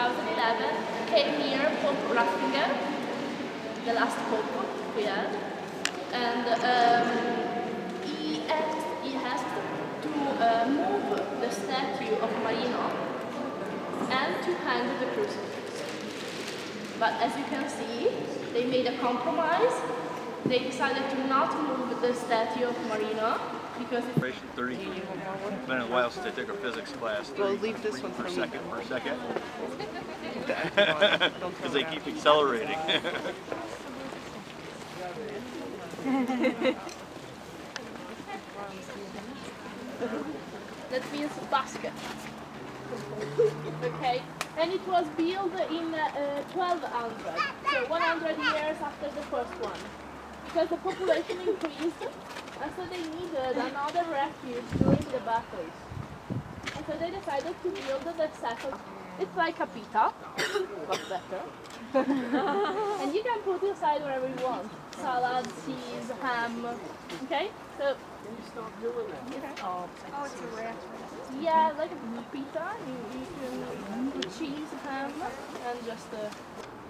2011 came here Pope Ratzinger, the last pope we had, and he asked to move the statue of Marino and to hang the crucifix. But as you can see, they made a compromise. They decided to not move the statue of Marino because it's 30. It's been a while since I took a physics class. Well, leave this one per for second. me. Because they keep accelerating. That means basket. Okay, and it was built in 1200, so 100 years after the first one. Because the population increased, and so they needed another refuge during the battles. And so they decided to build the second. It's like a pita, but better. And you can put inside whatever you want. Salad, cheese, ham. Okay? So Can you stop doing that? okay. Oh, it's a wrap. Yeah, like a pita. You can put cheese, ham, and just